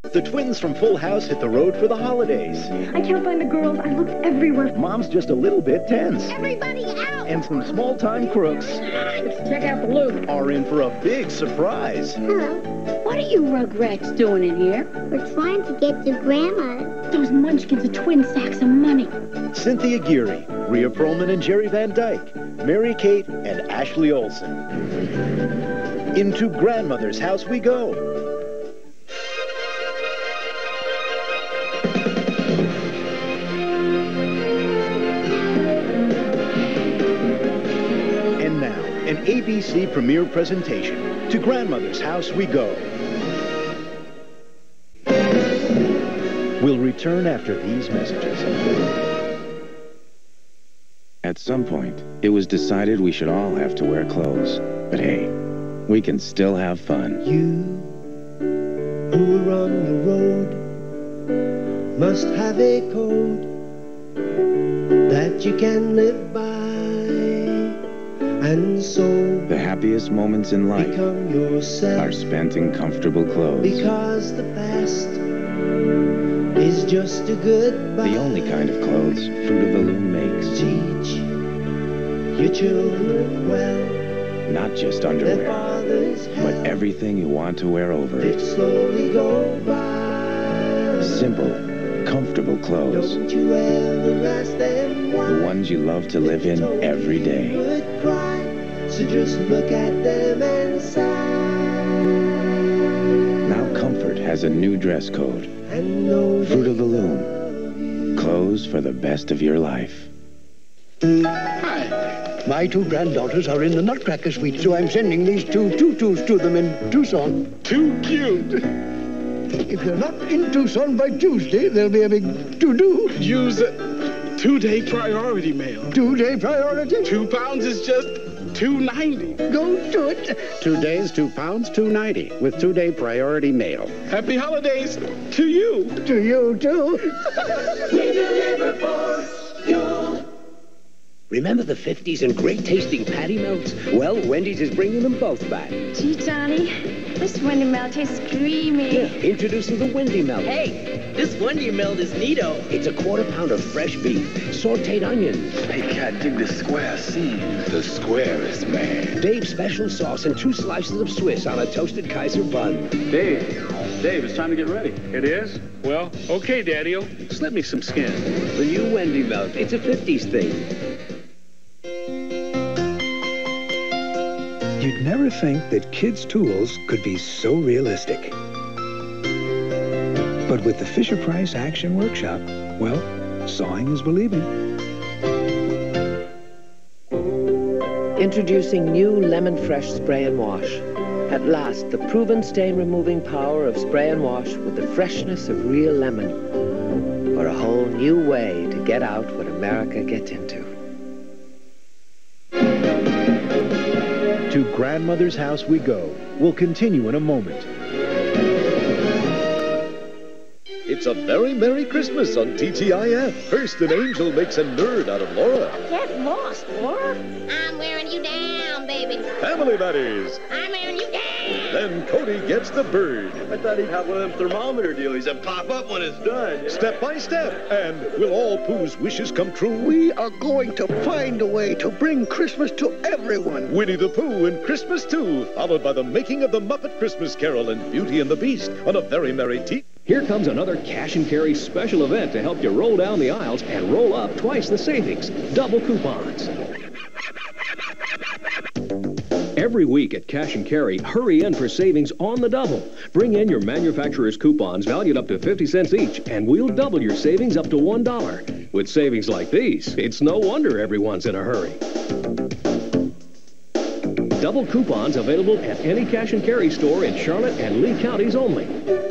The twins from Full House hit the road for the holidays. I can't find the girls. I looked everywhere. Mom's just a little bit tense. Everybody out! And some small-time crooks Let's check out the loop. are in for a big surprise. Hello. What are you rugrats doing in here? We're trying to get to Grandma. Those munchkins are twin sacks of money. Cynthia Geary, Rhea Perlman and Jerry Van Dyke, Mary Kate and Ashley Olsen. Into Grandmother's house we go. And now, an ABC premiere presentation. To Grandmother's house we go. We'll return after these messages. At some point, it was decided we should all have to wear clothes. But hey, we can still have fun. You who are on the road must have a code that you can live by, and so The happiest moments in life become yourself, are spent in comfortable clothes. because the past is just a goodbye. The only kind of clothes Fruit of the Loom makes. Teach your children well. Not just Their underwear, fathers but have everything you want to wear over it it. slowly go by. Simple, comfortable clothes. Don't you ever ask them why. The ones you love to live in every day. Would cry, so just look at them and sigh. Now Comfort has a new dress code. And know Fruit of the they Loom. love you. Clothes for the best of your life. Hi. My two granddaughters are in the Nutcracker suite, so I'm sending these two tutus to them in Tucson. Too cute. If they're not in Tucson by Tuesday, there'll be a big to-do. Use 2-day priority mail. 2-day priority. 2 pounds is just $2.90. Go to it. 2 days, 2 pounds, $2.90 with 2-day priority mail. Happy holidays to you. To you, too. We deliver for you. Remember the 50s and great tasting patty melts? Well, Wendy's is bringing them both back. Gee, Johnny, this Wendy melt tastes creamy. Introducing the Wendy Melt. Hey, this Wendy melt is neato. It's a quarter pound of fresh beef, sauteed onions. Hey, cat, dig the square seam. The squarest man. Dave's special sauce and 2 slices of Swiss on a toasted Kaiser bun. Dave, it's time to get ready. It is? Well, okay, Daddy-o. Slip me some skin. The new Wendy Melt. It's a 50s thing. You'd never think that kids' tools could be so realistic. But with the Fisher-Price Action Workshop, well, sawing is believing. Introducing new Lemon Fresh Spray and Wash. At last, the proven stain-removing power of spray and wash with the freshness of real lemon. For a whole new way to get out what America gets into. To Grandmother's house we go. We'll continue in a moment. It's a very Merry Christmas on TGIF. First, an angel makes a nerd out of Laura. Get lost, Laura. I'm wearing you down, baby. Family Matters. I'm wearing you down. Then Cody gets the bird. I thought he'd have one of them thermometer dealies that pop up when it's done. Step by step. And will all Pooh's wishes come true? We are going to find a way to bring Christmas to everyone. Winnie the Pooh and Christmas too, followed by the making of the Muppet Christmas Carol and Beauty and the Beast on a very merry tea. Here comes another Cash and Carry special event to help you roll down the aisles and roll up twice the savings. Double coupons. Every week at Cash and Carry, hurry in for savings on the double. Bring in your manufacturer's coupons valued up to 50 cents each, and we'll double your savings up to $1. With savings like these, it's no wonder everyone's in a hurry. Double coupons available at any Cash and Carry store in Charlotte and Lee counties only.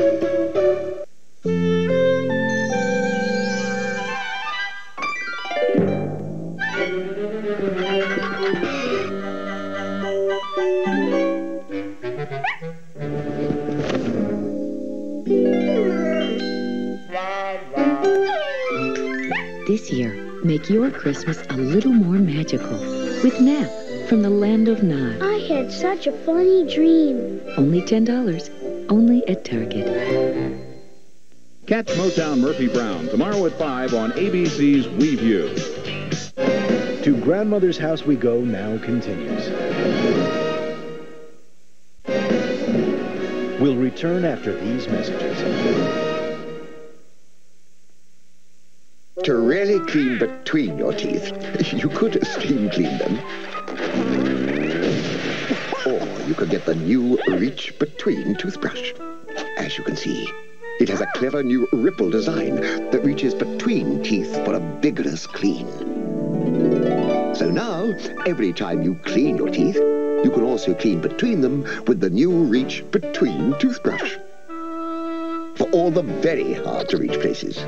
This year, make your Christmas a little more magical with Nap from the land of Nod. I had such a funny dream. Only $10, only at Target. Catch Motown Murphy Brown tomorrow at 5 on ABC's WEVU. To Grandmother's House We Go now continues. We'll return after these messages. To really clean between your teeth, you could steam clean them. Or you could get the new Reach Between toothbrush. As you can see, it has a clever new ripple design that reaches between teeth for a vigorous clean. So now, every time you clean your teeth, you can also clean between them with the new Reach Between toothbrush. For all the very hard-to-reach places.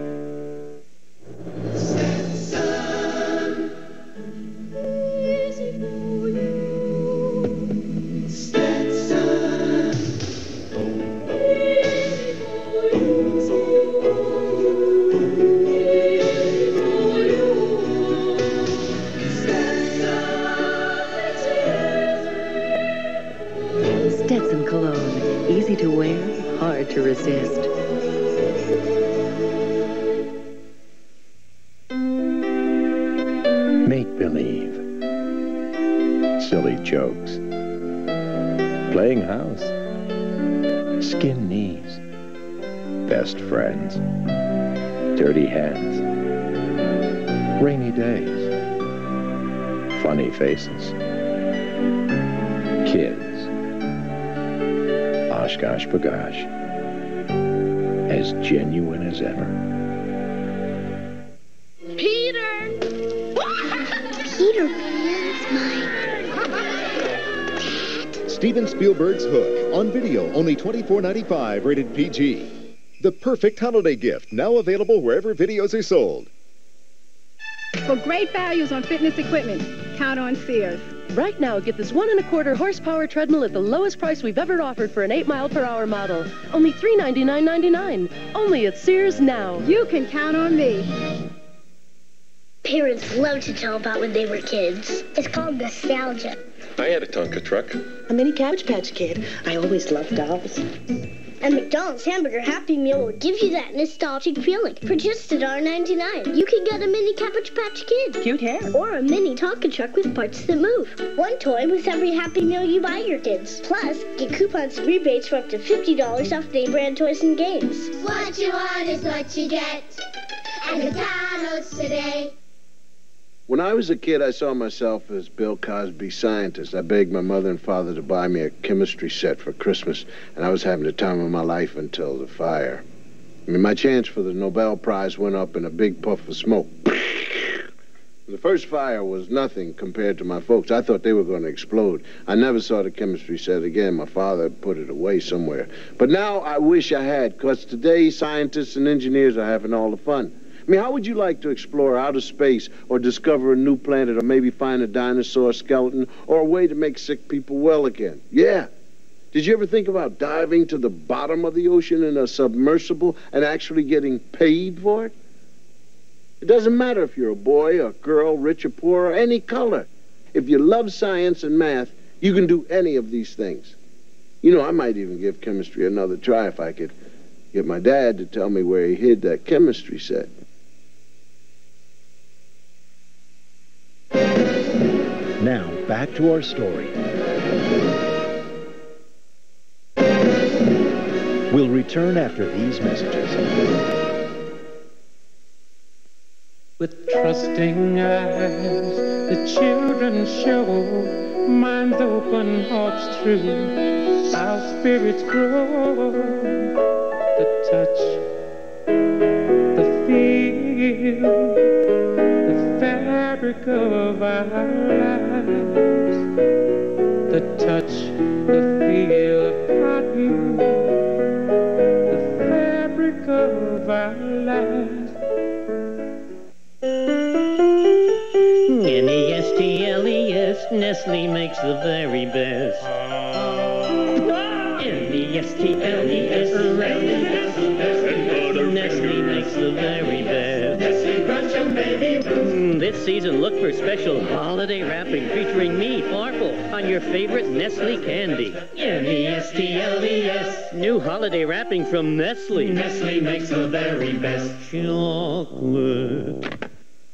Stetson cologne. Easy to wear, hard to resist. Make-believe. Silly jokes. Playing house. Skin knees. Best friends. Dirty hands. Rainy days. Funny faces. Kids. Oshkosh bagosh. As genuine as ever. Peter! Peter Pan's mine. Steven Spielberg's Hook, on video, only $24.95, rated PG. The perfect holiday gift, now available wherever videos are sold. For great values on fitness equipment, count on Sears. Right now, get this 1 1/4 horsepower treadmill at the lowest price we've ever offered for an 8-mile-per-hour model. Only $399.99. Only at Sears now. You can count on me. Parents love to tell about when they were kids. It's called nostalgia. I had a Tonka truck. A mini Cabbage Patch Kid. I always loved dolls. And McDonald's Hamburger Happy Meal will give you that nostalgic feeling for just $1.99. You can get a mini Cabbage Patch Kid. Cute hair. Or a mini Tonka truck with parts that move. One toy with every Happy Meal you buy your kids. Plus, get coupons and rebates for up to $50 off name brand toys and games. What you want is what you get at McDonald's today. When I was a kid, I saw myself as Bill Cosby's scientist. I begged my mother and father to buy me a chemistry set for Christmas, and I was having the time of my life until the fire. I mean, my chance for the Nobel Prize went up in a big puff of smoke. The first fire was nothing compared to my folks. I thought they were going to explode. I never saw the chemistry set again. My father put it away somewhere. But now I wish I had, because today scientists and engineers are having all the fun. I mean, how would you like to explore outer space or discover a new planet or maybe find a dinosaur skeleton or a way to make sick people well again? Yeah. Did you ever think about diving to the bottom of the ocean in a submersible and actually getting paid for it? It doesn't matter if you're a boy or girl, rich or poor, or any color. If you love science and math, you can do any of these things. You know, I might even give chemistry another try if I could get my dad to tell me where he hid that chemistry set. Now, back to our story. We'll return after these messages. With trusting eyes, the children show, minds open, hearts true, our spirits grow. The touch, the feel, the fabric of our lives. The touch, the feel of cotton, the fabric of our lives. N-E-S-T-L-E-S, Nestle makes the very best. N-E-S-T-L-E-S, Nestle makes the very best. Nestle Crunch and Baby Ruth. This season, look for special holiday wrapping featuring me, Farfel, on your favorite Nestle candy. N-E-S-T-L-E-S. New holiday wrapping from Nestle. Nestle makes the very best chocolate.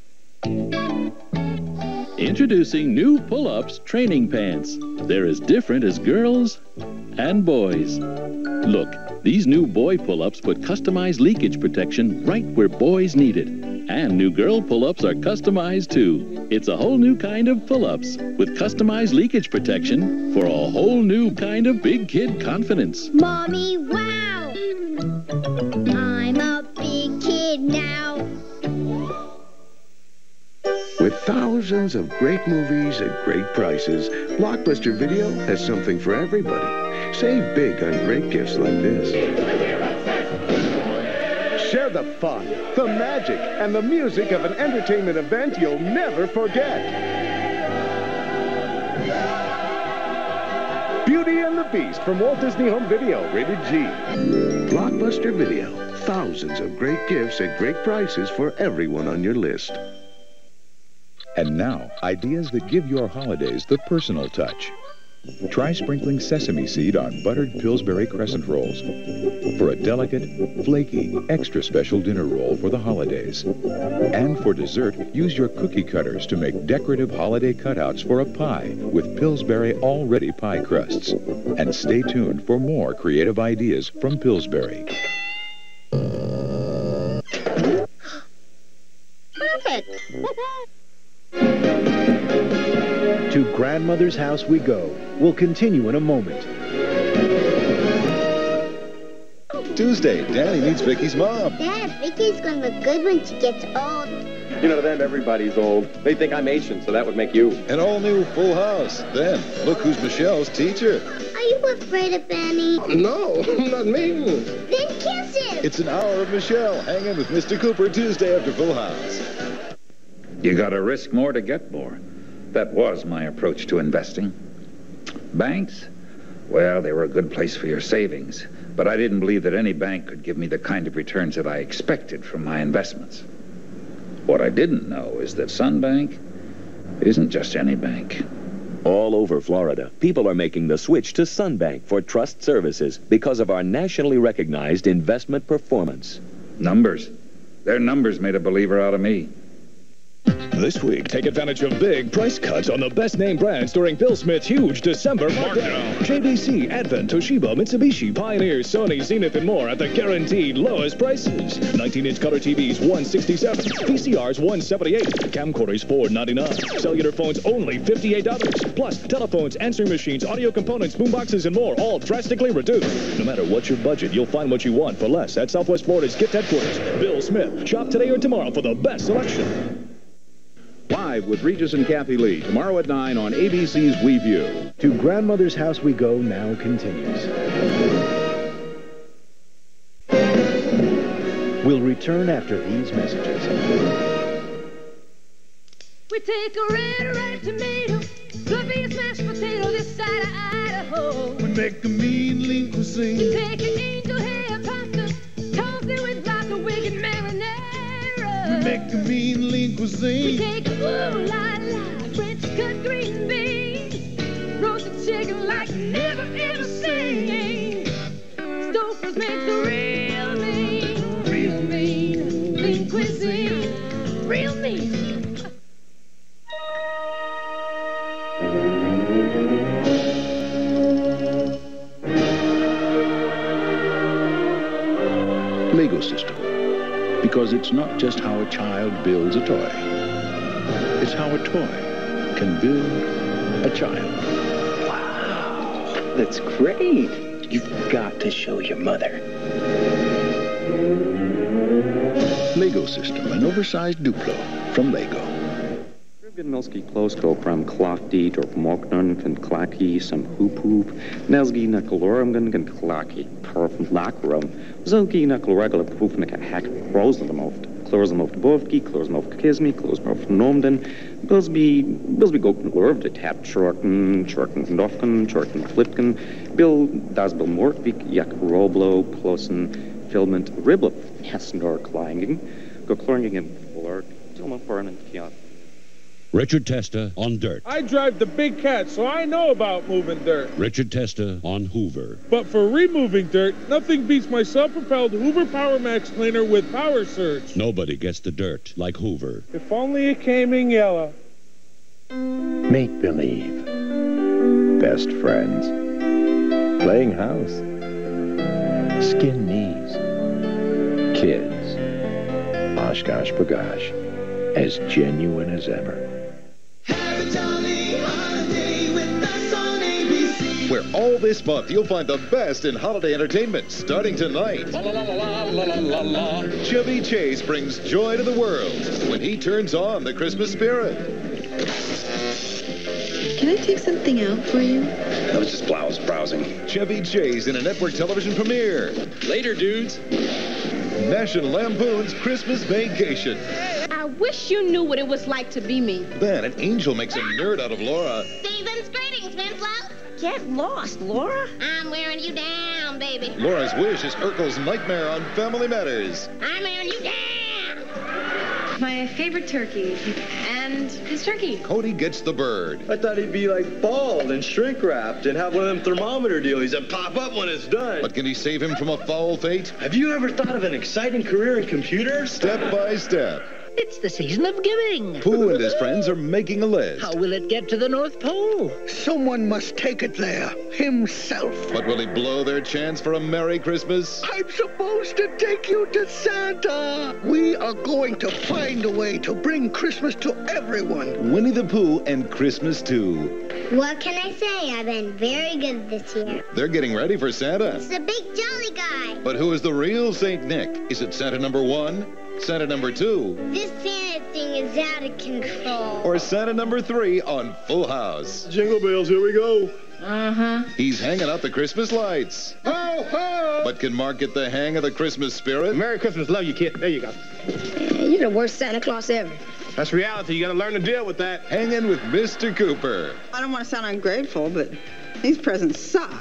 Introducing new pull-ups training pants. They're as different as girls and boys. Look, these new boy pull-ups put customized leakage protection right where boys need it. And new girl pull-ups are customized too. It's a whole new kind of pull-ups with customized leakage protection for a whole new kind of big kid confidence. Mommy, wow! I'm a big kid now. With thousands of great movies at great prices, Blockbuster Video has something for everybody. Save big on great gifts like this. Share the fun, the magic, and the music of an entertainment event you'll never forget. Beauty and the Beast from Walt Disney Home Video, rated G. Blockbuster Video. Thousands of great gifts at great prices for everyone on your list. And now, ideas that give your holidays the personal touch. Try sprinkling sesame seed on buttered Pillsbury crescent rolls for a delicate, flaky, extra special dinner roll for the holidays. And for dessert, use your cookie cutters to make decorative holiday cutouts for a pie with Pillsbury all-ready pie crusts. And stay tuned for more creative ideas from Pillsbury. Perfect. To Grandmother's House we go. We'll continue in a moment. Tuesday, Danny meets Vicky's mom. Dad, Vicky's gonna look good when she gets old. You know, to them, everybody's old. They think I'm Asian, so that would make you. An all-new Full House. Then, look who's Michelle's teacher. Are you afraid of Benny? No, not me. Then kiss him. It's an hour of Michelle hanging with Mr. Cooper Tuesday after Full House. You gotta risk more to get more. That was my approach to investing. Banks? Well, they were a good place for your savings, but I didn't believe that any bank could give me the kind of returns that I expected from my investments. What I didn't know is that Sunbank isn't just any bank. All over Florida, people are making the switch to Sunbank for trust services because of our nationally recognized investment performance. Numbers. Their numbers made a believer out of me. This week, take advantage of big price cuts on the best name brands during Bill Smith's huge December markdown. JBC, Advent, Toshiba, Mitsubishi, Pioneer, Sony, Zenith, and more at the guaranteed lowest prices. 19-inch color TVs, $167. VCRs, $178. Camcorders, $499. Cellular phones, only $58. Plus, telephones, answering machines, audio components, boomboxes, and more, all drastically reduced. No matter what your budget, you'll find what you want for less at Southwest Florida's gift headquarters. Bill Smith. Shop today or tomorrow for the best selection. Live with Regis and Kathy Lee, tomorrow at 9 on ABC's WEVU. To Grandmother's House we go now continues. We'll return after these messages. We take a red ripe tomato, fluffy mashed potato this side of Idaho. We make a mean lean cuisine. We take an angel hair pasta, toss it with lots of wicked marinara. We make a mean lean cuisine. We take a ooh-la-la French cut green beans, roasted chicken like you never ever seen. Stouffer's makes a real mean lean cuisine, real mean. Lego system. Because it's not just how a child builds a toy. It's how a toy can build a child. Wow, that's great. You've got to show your mother. Lego system, an oversized Duplo from Lego. Milski Klosko from Klakdi, Dorpmoknon, Van Klaki, some Hoop Hoop, Nelsgi Nakalorum, and Klaki, Perfum Lakrum, Zogi Nakaloregula Pufnika Hack, Rosenmoft, Klorsmoft Bovki, Klorsmoft Kismi, Klorsmoft Nomden, Bilsby Gokn Lurv, the Tap Chorken, Dofken, Chorken Flipken, Bill Dasbel Mortvik, Yak Roblo, Plosen, Filment Riblip, Hessendor Klanging, Gokloringen Flork, Tilma Foreign and Kiat. Richard Testa on dirt. I drive the big cat, so I know about moving dirt. Richard Testa on Hoover. But for removing dirt, nothing beats my self-propelled Hoover Power Max cleaner with Power Surge. Nobody gets the dirt like Hoover. If only it came in yellow. Make believe. Best friends. Playing house. Skin knees. Kids. Oshkosh bagosh. As genuine as ever. Where all this month you'll find the best in holiday entertainment starting tonight. Chevy Chase brings joy to the world when he turns on the Christmas spirit. Can I take something out for you? I was just browsing. Chevy Chase in a network television premiere. Later, dudes. National Lampoon's Christmas Vacation. I wish you knew what it was like to be me. Then an angel makes a nerd out of Laura. Stevens, greetings, Winslow. Get lost, Laura. I'm wearing you down, baby. Laura's wish is Urkel's nightmare on Family Matters. I'm wearing you down. My favorite turkey. And his turkey. Cody gets the bird. I thought he'd be like bald and shrink wrapped and have one of them thermometer dealies that pop up when it's done. But can he save him from a foul fate? Have you ever thought of an exciting career in computers? Step by step. It's the season of giving. Pooh and his friends are making a list. How will it get to the North Pole? Someone must take it there, himself. But will he blow their chance for a Merry Christmas? I'm supposed to take you to Santa. We are going to find a way to bring Christmas to everyone. Winnie the Pooh and Christmas too. What can I say? I've been very good this year. They're getting ready for Santa. It's the big jolly guy. But who is the real Saint Nick? Is it Santa number 1? Santa number 2? This Santa thing is out of control. Or Santa number 3 on Full House? Jingle bells, here we go. Uh-huh. He's hanging out the Christmas lights. Ho, ho! But can Mark get the hang of the Christmas spirit? Merry Christmas, love you, kid. There you go. You're the worst Santa Claus ever. That's reality. You got to learn to deal with that. Hanging with Mr. Cooper. I don't want to sound ungrateful, but these presents suck.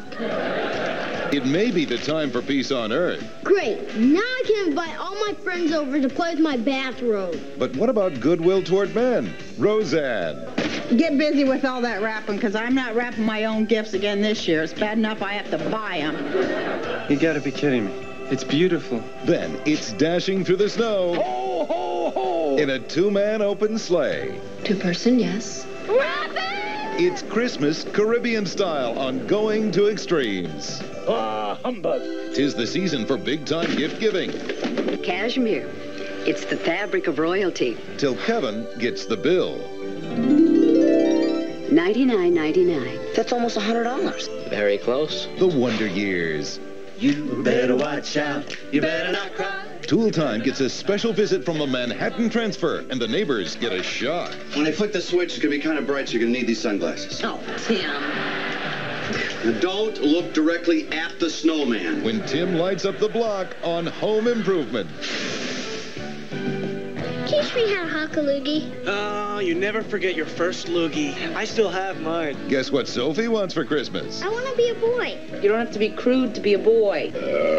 It may be the time for peace on Earth. Great. Now I can invite all my friends over to play with my bathrobe. But what about goodwill toward men? Roseanne. Get busy with all that wrapping, because I'm not wrapping my own gifts again this year. It's bad enough I have to buy them. You gotta be kidding me. It's beautiful. Then it's dashing through the snow. Ho, ho, ho! In a 2-man open sleigh. 2-person, yes. It's Christmas Caribbean style on Going to Extremes. Ah, humbug. 'Tis the season for big-time gift giving. Cashmere. It's the fabric of royalty. Till Kevin gets the bill. $99.99. That's almost $100. Very close. The Wonder Years. You better watch out. You better not cry. Tool Time gets a special visit from the Manhattan Transfer, and the neighbors get a shock. When they flick the switch, it's going to be kind of bright, so you're going to need these sunglasses. Oh, Tim. Now, don't look directly at the snowman. When Tim lights up the block on Home Improvement. Teach me how to huck a loogie. Oh, you never forget your first loogie. I still have mine. Guess what Sophie wants for Christmas? I want to be a boy. You don't have to be crude to be a boy.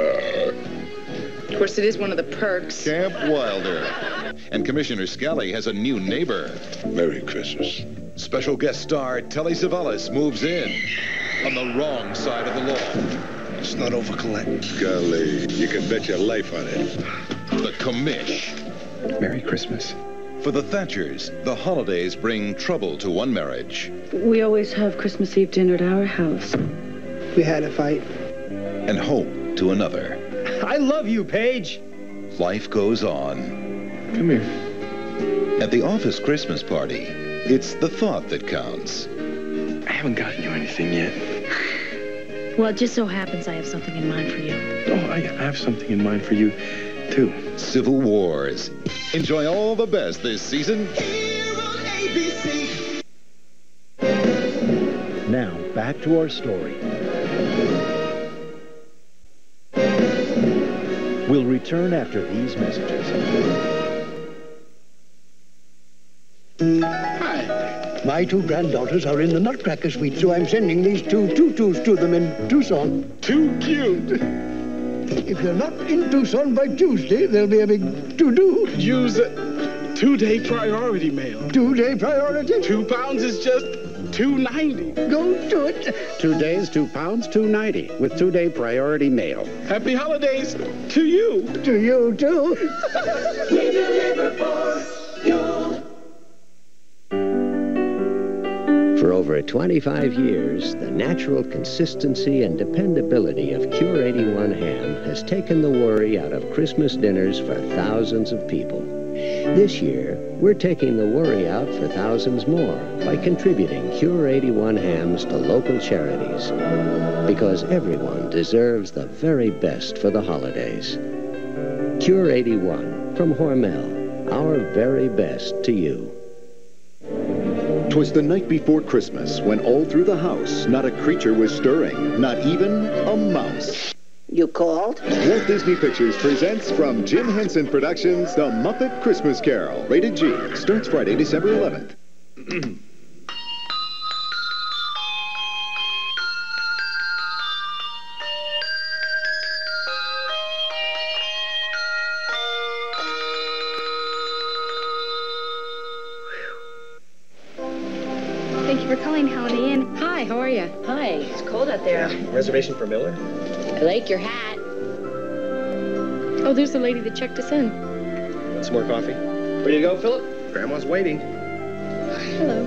Of course, it is one of the perks. Camp Wilder. And Commissioner Scally has a new neighbor. Merry Christmas. Special guest star Telly Savalas moves in on the wrong side of the law. It's not over, Colette. Golly, you can bet your life on it. The commish. Merry Christmas. For the Thatchers, the holidays bring trouble to one marriage. We always have Christmas Eve dinner at our house. We had a fight. And hope to another. I love you, Paige. Life goes on. Come here. At the office Christmas party, it's the thought that counts. I haven't gotten you anything yet. Well, it just so happens I have something in mind for you. Oh, I have something in mind for you, too. Civil Wars. Enjoy all the best this season. Here on ABC. Now, back to our story. We'll return after these messages. Hi. My 2 granddaughters are in the Nutcracker suite, so I'm sending these 2 tutus to them in Tucson. Too cute. If they're not in Tucson by Tuesday, there'll be a big to-do. Use 2-day priority mail. 2-day priority? 2 pounds is just $2.90. Go to it. 2 days, 2 pounds, $2.90 with 2-day priority mail. Happy holidays to you. To you, too. We deliver for you. For over 25 years, the natural consistency and dependability of Cure 81 ham has taken the worry out of Christmas dinners for thousands of people. This year, we're taking the worry out for thousands more by contributing Cure 81 hams to local charities. Because everyone deserves the very best for the holidays. Cure 81 from Hormel, our very best to you. 'Twas the night before Christmas when all through the house not a creature was stirring, not even a mouse. You called? Walt Disney Pictures presents from Jim Henson Productions, The Muppet Christmas Carol. Rated G. Starts Friday, December 11th. Thank you for calling Holiday Inn. Hi, how are you? Hi, it's cold out there. Reservation for Miller? I like your hat. Oh, there's the lady that checked us in. Want some more coffee? Ready to go, Philip? Grandma's waiting. Hello.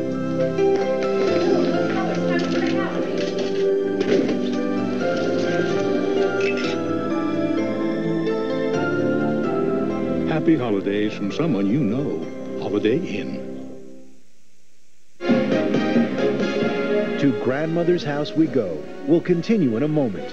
Happy holidays from someone you know. Holiday Inn. To Grandmother's House we go. We'll continue in a moment.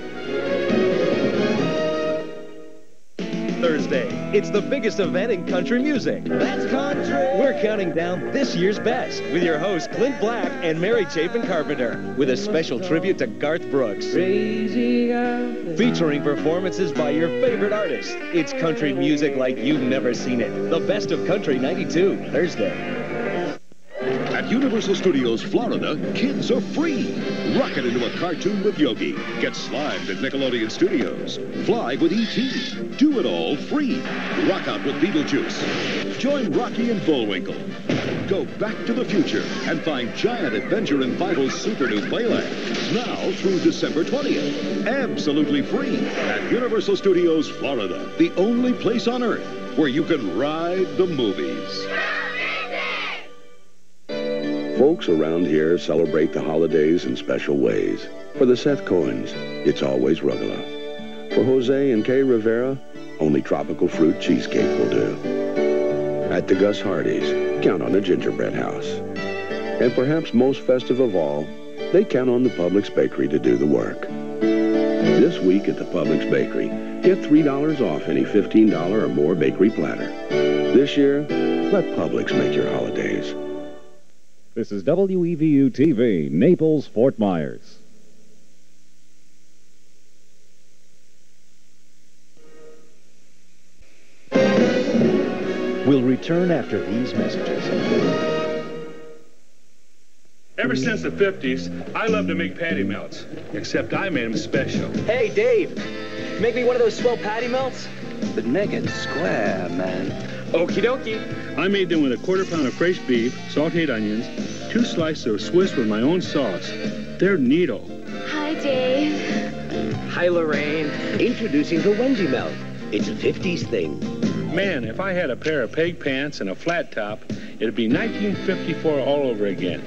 Thursday, it's the biggest event in country music. That's country. We're counting down this year's best with your hosts Clint Black and Mary Chapin Carpenter with a special tribute to Garth Brooks. Featuring performances by your favorite artists. It's country music like you've never seen it. The Best of Country 92, Thursday. At Universal Studios Florida, kids are free. Rocket into a cartoon with Yogi. Get slimed at Nickelodeon Studios. Fly with E.T. Do it all free. Rock out with Beetlejuice. Join Rocky and Bullwinkle. Go back to the future and find Giant Adventure in Bible's super new Playland. Now through December 20th. Absolutely free at Universal Studios Florida. The only place on Earth where you can ride the movies. Folks around here celebrate the holidays in special ways. For the Seth Cohens, it's always Rugala. For Jose and Kay Rivera, only tropical fruit cheesecake will do. At the Gus Hardys, count on the gingerbread house. And perhaps most festive of all, they count on the Publix Bakery to do the work. This week at the Publix Bakery, get $3 off any $15 or more bakery platter. This year, let Publix make your holidays. This is WEVU TV, Naples, Fort Myers. We'll return after these messages. Ever since the 50s, I love to make patty melts, except I made them special. Hey, Dave, make me one of those swell patty melts, but make it square, man. Okie dokie. I made them with a 1/4 pound of fresh beef, sauteed onions, 2 slices of Swiss with my own sauce. They're neato. Hi, Dave. Hi, Lorraine. Introducing the Wendy melt. It's a 50s thing. Man, if I had a pair of peg pants and a flat top, it'd be 1954 all over again.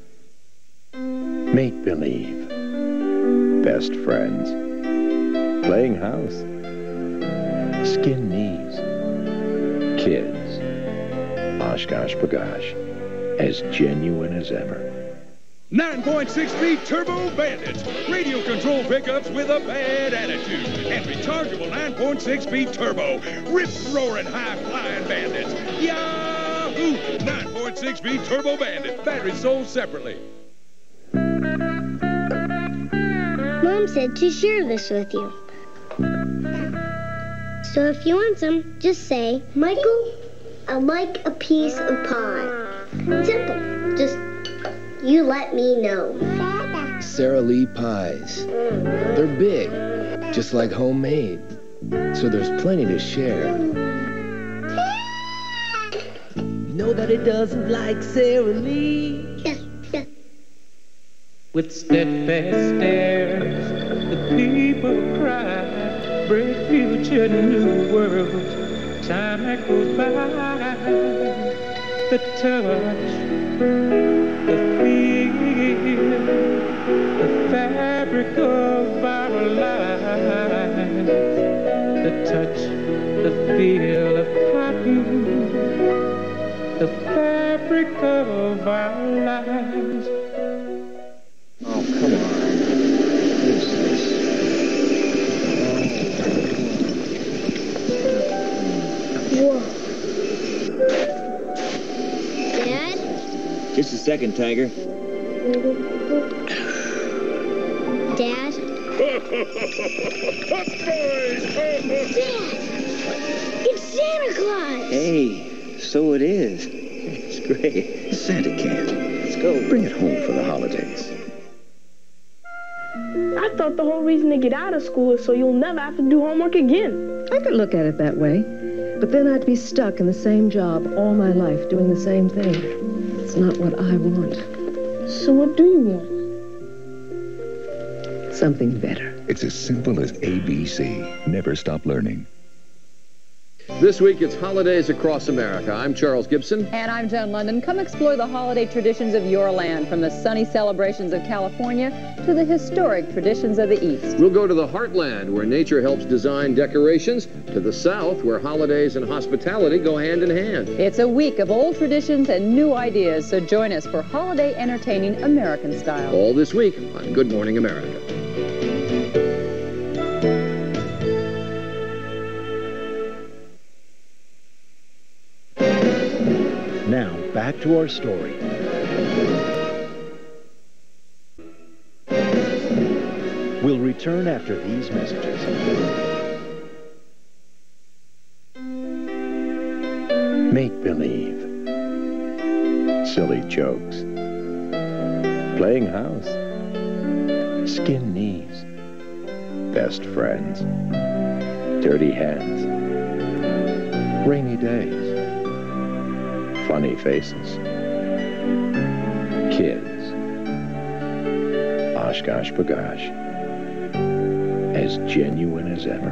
Make believe. Best friends. Playing house. Skin knees. Kids. Oshkosh Bagosh. As genuine as ever. 9.6-speed turbo bandits. Radio control pickups with a bad attitude. And rechargeable 9.6-speed turbo. Rip-roaring high-flying bandits. Yahoo! 9.6-speed turbo bandit. Batteries sold separately. Mom said to share this with you. So if you want some, just say, Michael, I'd like a piece of pie. Simple. Just, you let me know. Sara Lee pies. They're big, just like homemade. So there's plenty to share. know that he doesn't like Sara Lee. With steadfast stares, the people cry, bright future, new world, time that goes by. The touch, the feel, the fabric of our lives. The touch, the feel of cotton, the fabric of our lives. Oh, come on. Who's this? Whoa. Dad? Just a second, Tiger. Dad? Dad! It's Santa Claus! Hey, so it is. It's great. Santa can. Let's go. Bring it home for the holidays. I thought the whole reason to get out of school is so you'll never have to do homework again. I could look at it that way, but then I'd be stuck in the same job all my life doing the same thing. It's not what I want. So what do you want? Something better. It's as simple as ABC. Never stop learning. This week, it's holidays across America. I'm Charles Gibson. And I'm Joan London. Come explore the holiday traditions of your land, from the sunny celebrations of California to the historic traditions of the East. We'll go to the heartland, where nature helps design decorations, to the south, where holidays and hospitality go hand in hand. It's a week of old traditions and new ideas, so join us for holiday entertaining American style. All this week on Good Morning America. Now, back to our story. We'll return after these messages. Make-believe. Silly jokes. Playing house. Skin knees. Best friends. Dirty hands. Rainy days. Funny faces. Kids. Oshkosh bagosh. As genuine as ever.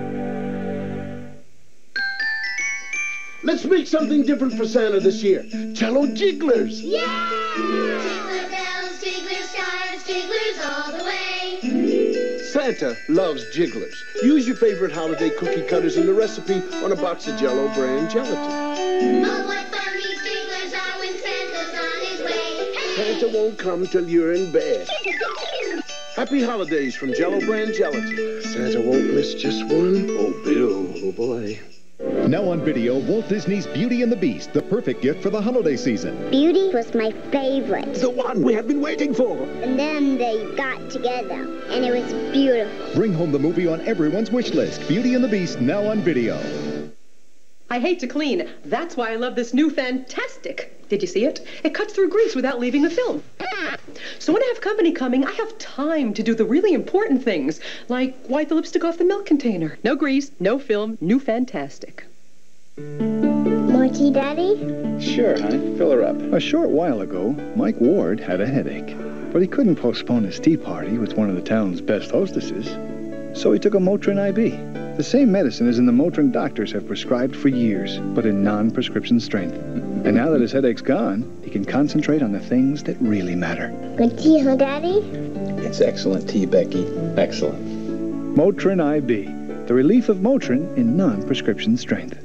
Let's make something different for Santa this year. Jello Jigglers. Yeah! Jiggler bells, jiggler stars, jigglers all the way. Santa loves Jigglers. Use your favorite holiday cookie cutters in the recipe on a box of Jello brand gelatin. Oh, what fun these jigglers are when Santa's on his way. Hey! Santa won't come till you're in bed. Happy holidays from Jello brand gelatin. Santa won't miss just one. Oh, Bill, oh boy. Now on video, Walt Disney's Beauty and the Beast, the perfect gift for the holiday season. Beauty was my favorite. The one we have been waiting for. And then they got together, and it was beautiful. Bring home the movie on everyone's wish list. Beauty and the Beast, now on video. I hate to clean. That's why I love this new Fantastic. Did you see it? It cuts through grease without leaving a film. So when I have company coming, I have time to do the really important things, like wipe the lipstick off the milk container. No grease, no film, new Fantastic. More tea, Daddy? Sure, honey. Fill her up. A short while ago, Mike Ward had a headache, but he couldn't postpone his tea party with one of the town's best hostesses, so he took a Motrin IB. The same medicine as in the Motrin doctors have prescribed for years, but in non-prescription strength. And now that his headache's gone, he can concentrate on the things that really matter. Good tea, huh, Daddy? It's excellent tea, Becky. Excellent. Motrin IB, the relief of Motrin in non-prescription strength.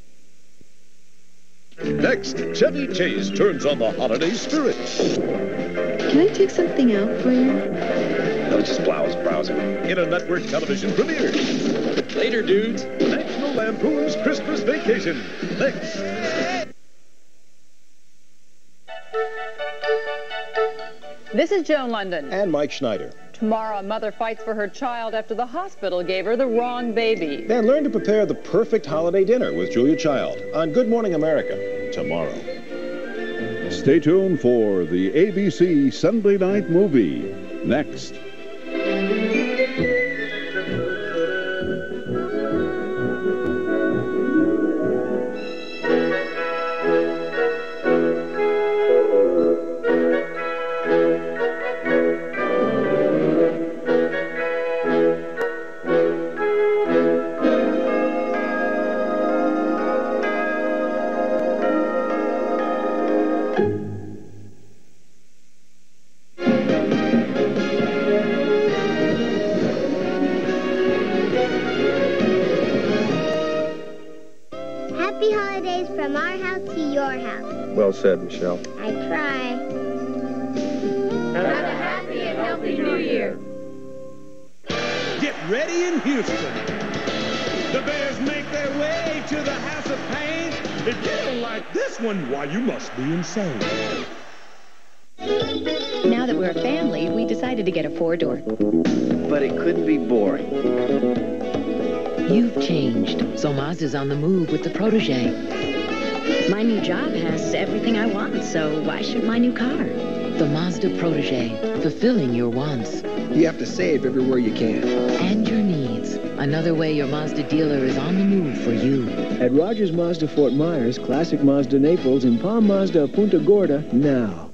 Next, Chevy Chase turns on the holiday spirit. Can I take something out for you? No, just browsing. In a network television premiere. Later, dudes. National Lampoon's Christmas Vacation. Next. This is Joan London. And Mike Schneider. Tomorrow, a mother fights for her child after the hospital gave her the wrong baby. Then learn to prepare the perfect holiday dinner with Julia Child on Good Morning America tomorrow. Stay tuned for the ABC Sunday Night Movie next. from our house to your house. Well said, Michelle. I try. Have a happy and healthy New Year. Get ready in Houston. The Bears make their way to the House of Pain. If you don't like this one, why, you must be insane. Now that we're a family, we decided to get a 4-door. But it couldn't be boring. You've changed, so Mazda's on the move with the Protégé. My new job has everything I want, so why should my new car? The Mazda Protégé, fulfilling your wants. You have to save everywhere you can. And your needs. Another way your Mazda dealer is on the move for you. At Rogers Mazda Fort Myers, Classic Mazda Naples, and Palm Mazda Punta Gorda now.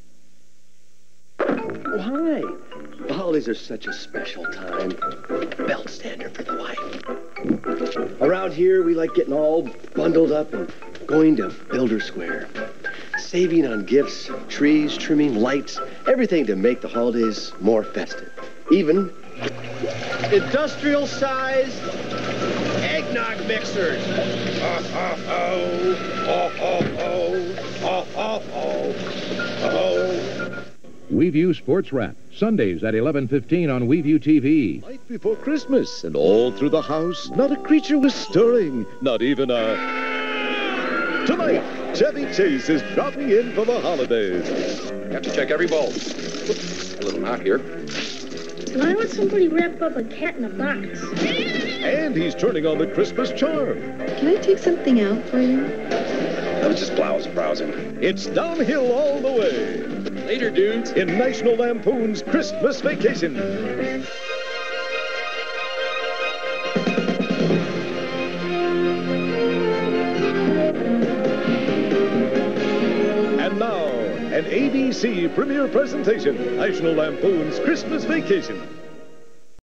Oh, hi. The holidays are such a special time. Belt stander for the wife. Around here, we like getting all bundled up and going to Builder Square. Saving on gifts, trees, trimming, lights, everything to make the holidays more festive. Even industrial-sized eggnog mixers. WEVU Sports Wrap, Sundays at 11:15 on WEVU TV. Night before Christmas, and all through the house, not a creature was stirring, not even a... Tonight, Chevy Chase is dropping in for the holidays. You have to check every bulb. Oops, a little knot here. Why would somebody wrap up a cat in a box? And he's turning on the Christmas charm. Can I take something out for you? I was just browsing. It's downhill all the way. Later, dudes. In National Lampoon's Christmas Vacation. And now, an ABC premiere presentation, National Lampoon's Christmas Vacation.